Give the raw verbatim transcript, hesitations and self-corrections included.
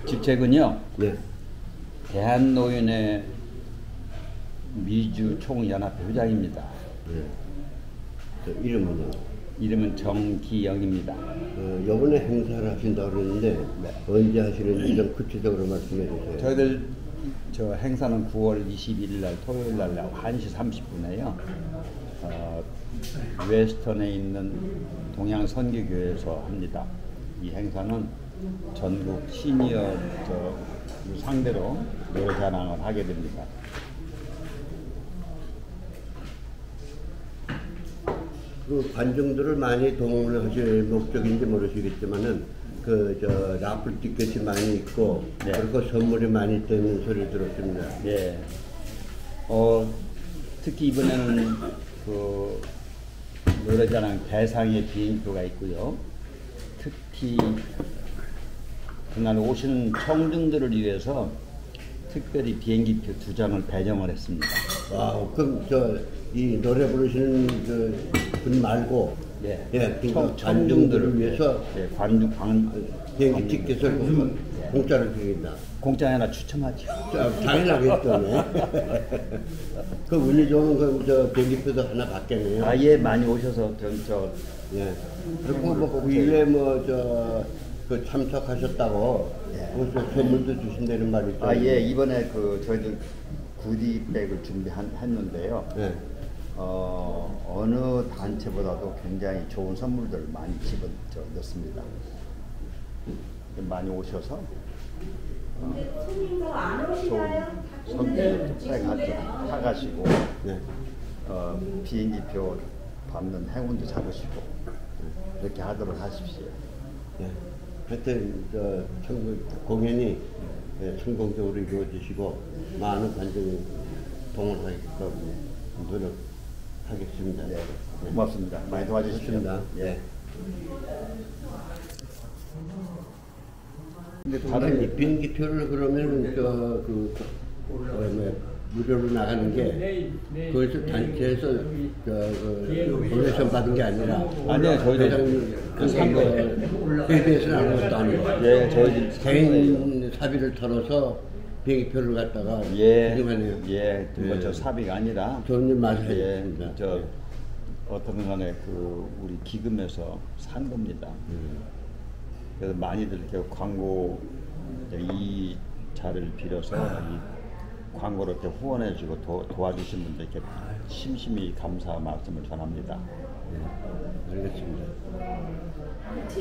직책은요. 네. 대한노인의 미주 총연합회 회장입니다. 네. 저 이름은요? 이름은 정기영입니다. 어, 이번에 행사를 하신다고 그러는데 네. 언제 하시는지 좀 구체적으로 말씀해 주세요. 저희들 저 행사는 구월 이십일일 날 토요일 날 한 시 삼십 분에요. 어, 웨스턴에 있는 동양선교교회에서 합니다. 이 행사는 전국 시니어 저 상대로 노래 자랑을 하게 됩니다. 그 관중들을 많이 동원하실 목적인지 모르시겠지만은 그 저 라플 티켓이 많이 있고 네. 그리고 선물이 많이 있다는 소리 들었습니다. 네. 어 특히 이번에는 그 노래자랑 대상의 비행표가 있고요. 특히 그날 오시는 청중들을 위해서 특별히 비행기표 두 장을 배정을 했습니다. 와, 그럼 저 이 노래 부르시는 그 분 말고 예, 예, 청, 관중들을 위해서 예, 관중 관 비행기 티켓을 공짜로 드립니다. 공짜 하나 추첨하죠. 당연하겠죠. 그 운이 좋은 그 저 비행기표도 하나 받겠네요. 아, 예, 많이 오셔서 저, 저 예. 그리고 뭐그 이외에 뭐 저 그 참석하셨다고 예. 거기서 선물도 주신다는 말이 있죠. 아, 예, 이번에 그 저희들 구디백을 준비했는데요. 예. 어, 어느 단체보다도 굉장히 좋은 선물들을 많이 집어 넣습니다. 많이 오셔서 어, 좋은 선물 사가시고 네. 어, 비행기표 받는 행운도 잡으시고 이렇게 하도록 하십시오. 예. 하여튼 저 청- 공연이 예, 성공적으로 이루어지시고 많은 관중이 동원하게끔 노력하겠습니다. 네, 예. 고맙습니다. 많이 도와주십시오. 좋습니다. 예. 근데 다른 다른 비행기표를 그러면 저그 무료로 나가는 게 거기서 단체에서 그 도네이션 받은 게 아니라 아니요, 저희도 회장님 산 거예요. 케이비에스는 아무것도 아니고 예, 저희 개인 사비를 털어서 비행기표를 갖다가 예, 드리면요. 예, 예. 뭐저 사비가 아니라 좋은 일 많이 예, 하셨습니다. 저 어떤 간에 그 우리 기금에서 산 겁니다. 음. 그래서 많이들 이렇게 광고 이 자리를 빌어서 이 광고를 이렇게 후원해주고 도, 도와주신 분들께 심심히 감사 말씀을 전합니다. 예, 알겠습니다.